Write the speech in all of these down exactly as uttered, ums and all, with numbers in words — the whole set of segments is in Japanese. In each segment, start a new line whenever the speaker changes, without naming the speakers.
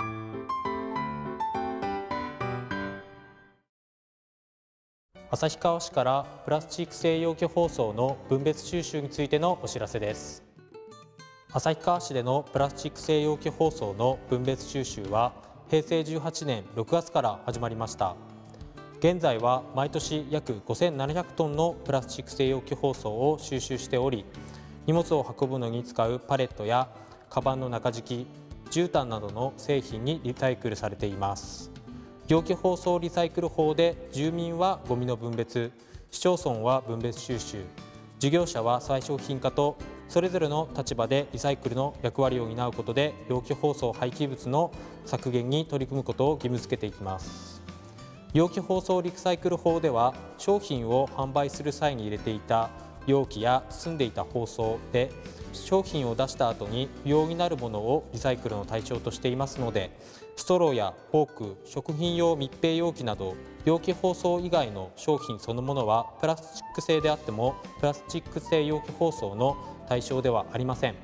旭川市からプラスチック製容器包装の分別収集についてのお知らせです。旭川市でのプラスチック製容器包装の分別収集はへいせいじゅうはちねんろくがつから始まりました。現在は毎年約ごせんななひゃくトンのプラスチック製容器包装を収集しており、荷物を運ぶのに使うパレットやカバンの中敷き、絨毯などの製品にリサイクルされています。容器包装リサイクル法で住民はゴミの分別、市町村は分別収集、事業者は再商品化とそれぞれの立場でリサイクルの役割を担うことで容器包装廃棄物の削減に取り組むことを義務付けていきます。容器包装リサイクル法では商品を販売する際に入れていた容器や包んでいた包装で商品を出した後に不要になるものをリサイクルの対象としていますので、ストローやフォーク、食品用密閉容器など容器包装以外の商品そのものはプラスチック製であってもプラスチック製容器包装の対象ではありません。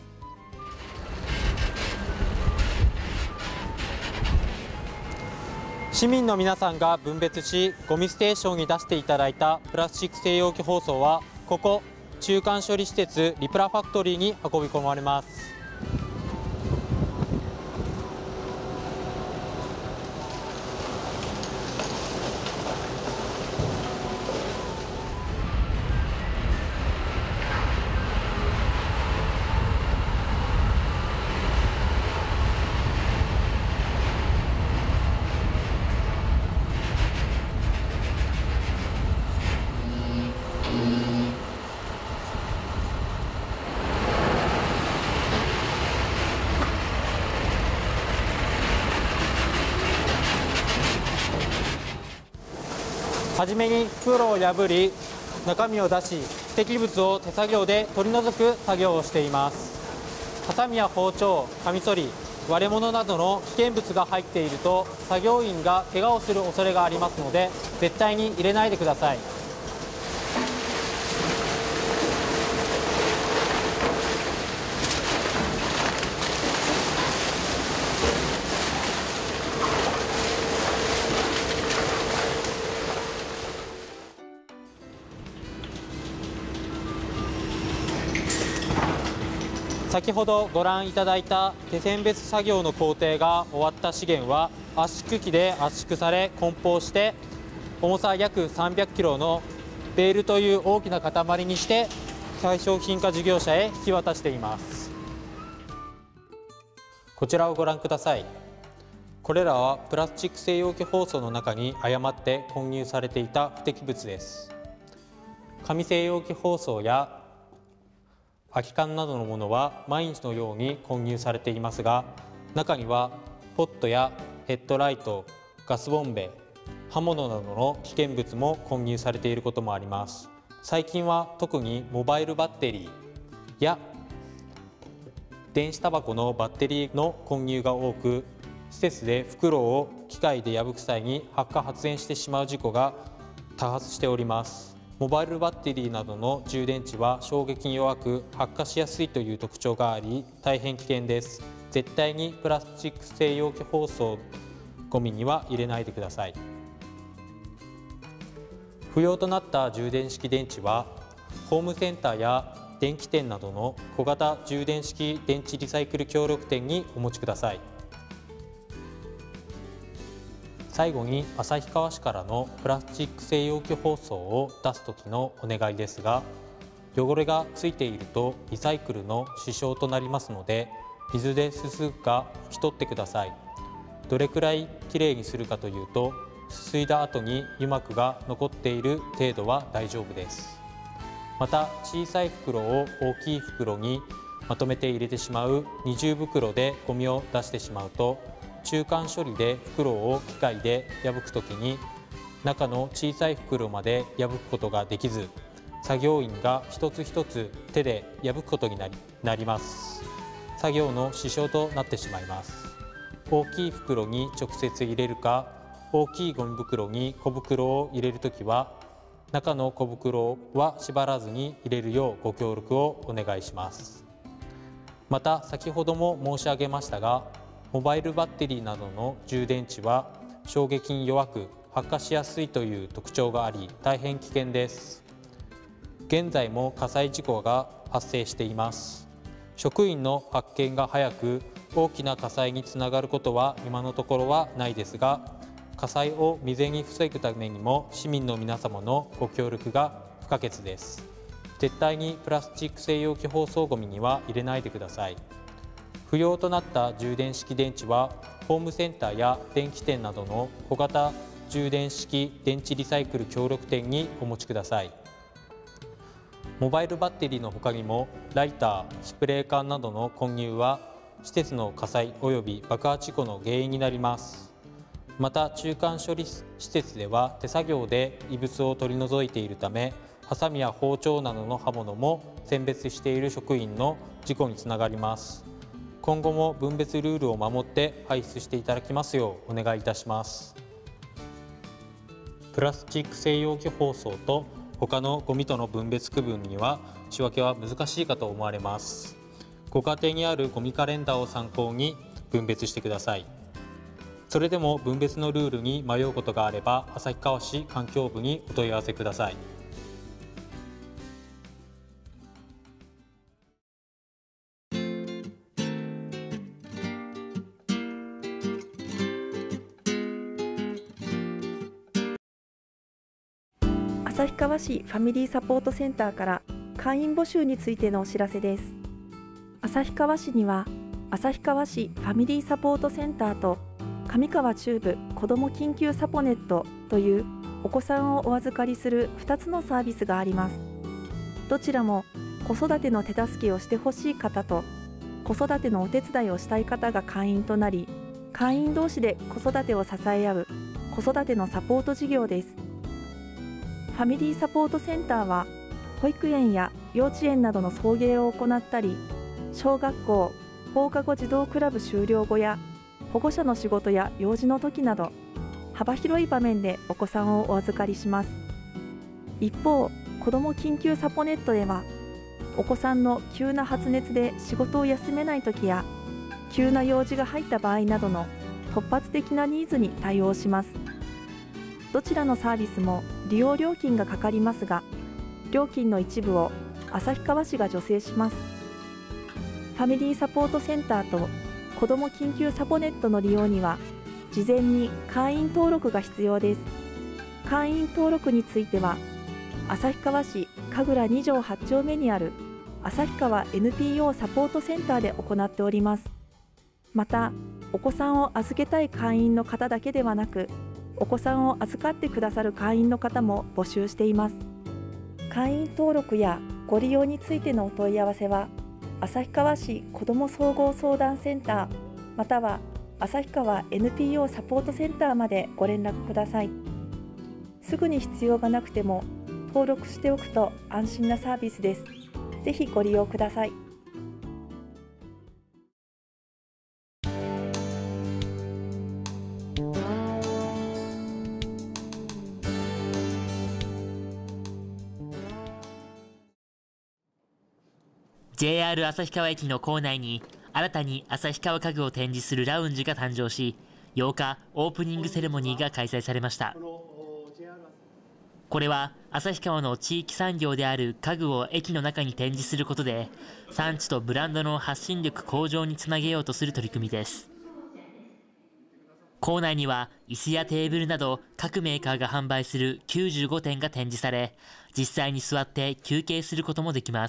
市民の皆さんが分別しゴミステーションに出していただいたプラスチック製容器包装はここ中間処理施設リプラファクトリーに運び込まれます。はじめに袋を破り中身を出し不適物を手作業で取り除く作業をしています。ハサミや包丁、カミソリ、割れ物などの危険物が入っていると作業員が怪我をする恐れがありますので絶対に入れないでください。先ほどご覧いただいた手選別作業の工程が終わった資源は圧縮機で圧縮され梱包して重さ約さんびゃくキロのベールという大きな塊にして再商品化事業者へ引き渡しています。こちらをご覧ください。これらはプラスチック製容器包装の中に誤って混入されていた不適物です。紙製容器包装や空き缶などのものは毎日のように混入されていますが、中にはポットやヘッドライト、ガスボンベ、刃物などの危険物も混入されていることもあります。最近は特にモバイルバッテリーや電子タバコのバッテリーの混入が多く、施設で袋を機械で破く際に発火発煙してしまう事故が多発しております。モバイルバッテリーなどの充電池は衝撃に弱く発火しやすいという特徴があり大変危険です。絶対にプラスチック製容器包装ゴミには入れないでください。不要となった充電式電池はホームセンターや電気店などの小型充電式電池リサイクル協力店にお持ちください。最後に旭川市からのプラスチック製容器包装を出す時のお願いですが、汚れがついているとリサイクルの支障となりますので水ですすぐか拭き取ってください。どれくらいきれいにするかというと、すすいだ後に油膜が残っている程度は大丈夫です。また小さい袋を大きい袋にまとめて入れてしまう二重袋でゴミを出してしまうと、中間処理で袋を機械で破くときに中の小さい袋まで破くことができず、作業員が一つ一つ手で破くことになり、なります。作業の支障となってしまいます。大きい袋に直接入れるか、大きいゴミ袋に小袋を入れるときは中の小袋は縛らずに入れるようご協力をお願いします。また先ほども申し上げましたが、 モバイルバッテリーなどの充電池は衝撃に弱く発火しやすいという特徴があり、大変危険です。現在も火災事故が発生しています。職員の発見が早く大きな火災につながることは今のところはないですが、火災を未然に防ぐためにも市民の皆様のご協力が不可欠です。絶対にプラスチック製容器包装ゴミには入れないでください。不要となった充電式電池はホームセンターや電気店などの小型充電式電池リサイクル協力店にお持ちください。モバイルバッテリーのほかにもライター、スプレー缶などの混入は施設の火災及び爆発事故の原因になります。また中間処理施設では手作業で異物を取り除いているため、ハサミや包丁などの刃物も選別している職員の事故につながります。今後も分別ルールを守って排出していただきますようお願いいたします。プラスチック製容器包装と他のゴミとの分別区分には仕分けは難しいかと思われます。ご家庭にあるゴミカレンダーを参考に分別してください。それでも分別のルールに迷うことがあれば、旭川市環境部にお問い合わせください。
旭川市ファミリーサポートセンターから会員募集についてのお知らせです。旭川市には旭川市ファミリーサポートセンターと上川中部子ども緊急サポネットというお子さんをお預かりするふたつのサービスがあります。どちらも子育ての手助けをしてほしい方と子育てのお手伝いをしたい方が会員となり、会員同士で子育てを支え合う子育てのサポート事業です。ファミリーサポートセンターは保育園や幼稚園などの送迎を行ったり、小学校、放課後児童クラブ終了後や保護者の仕事や用事の時など幅広い場面でお子さんをお預かりします。一方、子ども緊急サポネットではお子さんの急な発熱で仕事を休めない時や急な用事が入った場合などの突発的なニーズに対応します。どちらのサービスも利用料金がかかりますが、料金の一部を旭川市が助成します。ファミリーサポートセンターと子ども緊急サポネットの利用には事前に会員登録が必要です。会員登録については旭川市神楽に条はち丁目にある旭川 エヌピーオー サポートセンターで行っております。また、お子さんを預けたい会員の方だけではなく、お子さんを預かってくださる会員の方も募集しています。会員登録やご利用についてのお問い合わせは旭川市子ども総合相談センターまたは旭川 エヌピーオー サポートセンターまでご連絡ください。すぐに必要がなくても登録しておくと安心なサービスです。ぜひご利用ください。
ジェイアール 旭川駅の構内に新たに旭川家具を展示するラウンジが誕生し、ようかオープニングセレモニーが開催されました。これは旭川の地域産業である家具を駅の中に展示することで、産地とブランドの発信力向上につなげようとする取り組みです。構内には椅子やテーブルなど各メーカーが販売するきゅうじゅうごてんが展示され、実際に座って休憩することもできます。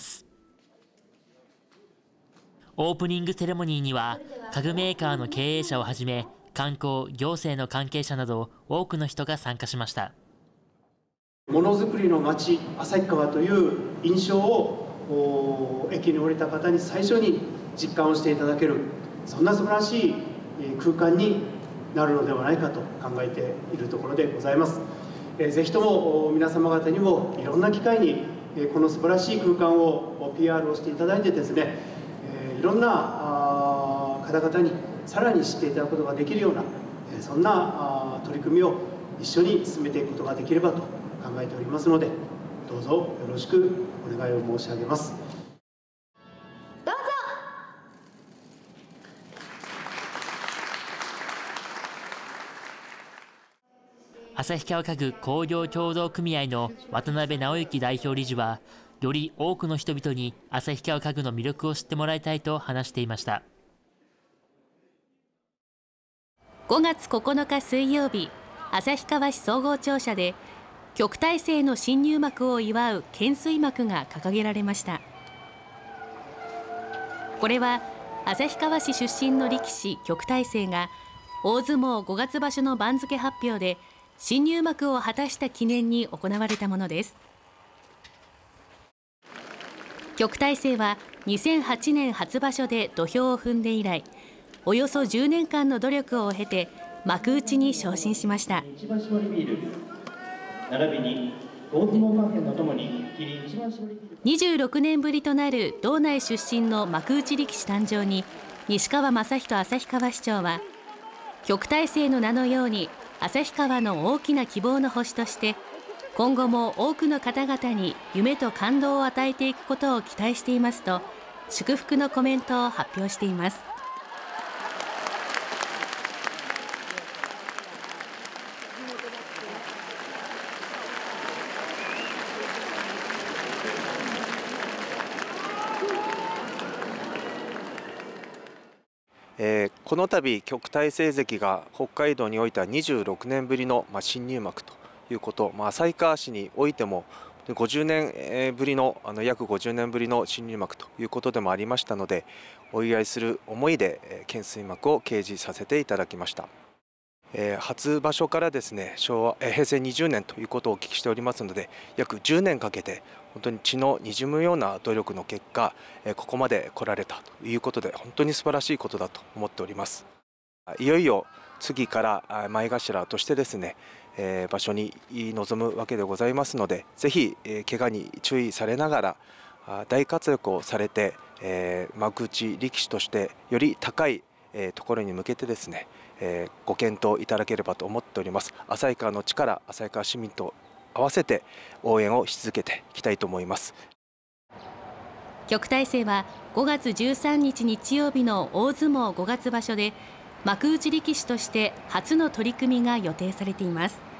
オープニングセレモニーには家具メーカーの経営者をはじめ観光・行政の関係者など多くの人が参加しました。
ものづくりの街旭川という印象を駅に降りた方に最初に実感をしていただける、そんな素晴らしい空間になるのではないかと考えているところでございます。ぜひとも皆様方にもいろんな機会にこの素晴らしい空間を ピーアール をしていただいてですね、いろんな方々にさらに知っていただくことができるような、そんな取り組みを一緒に進めていくことができればと考えておりますので、どうぞよろしくお願いを申し上げます。
どうぞ。
旭川家具工業協同組合の渡辺直之代表理事は、より多くの人々に旭川家具の魅力を知ってもらいたいと話していました。
ごがつここのか水曜日、旭川市総合庁舎で旭大星の新入幕を祝う懸垂幕が掲げられました。これは旭川市出身の力士旭大星が大相撲ごがつ場所の番付発表で新入幕を果たした記念に行われたものです。旭大星はにせんはちねん初場所で土俵を踏んで以来、およそじゅうねんかんの努力を経て幕内に昇進しました。にじゅうろくねんぶりとなる道内出身の幕内力士誕生に、西川正人旭川市長は、旭大星の名のように旭川の大きな希望の星として今後も多くの方々に夢と感動を与えていくことを期待していますと祝福のコメントを発表しています。
えー、この度旭大星関が北海道においてはにじゅうろくねんぶりの、まあ、新入幕ということ、まあ、旭川市においてもごじゅうねんぶりの、あの約ごじゅうねんぶりの新入幕ということでもありましたので、お祝いする思いで、えー、懸垂幕を掲示させていただきました。えー、初場所からですね昭和、えー、平成にじゅうねんということをお聞きしておりますので、約じゅうねんかけて本当に血のにじむような努力の結果、えー、ここまで来られたということで、本当に素晴らしいことだと思っております。いよいよ次から前頭としてですね、えー、場所に臨むわけでございますので、ぜひ、えー、怪我に注意されながら大活躍をされて、えー、幕内力士としてより高い、えー、ところに向けてですね、えー、ご検討いただければと思っております。旭川の力、旭川市民と合わせて応援をし続けていきたいと思います。
旭大星はごがつじゅうさんにち日曜日の大相撲ごがつ場所で幕内力士として初の取り組みが予定されています。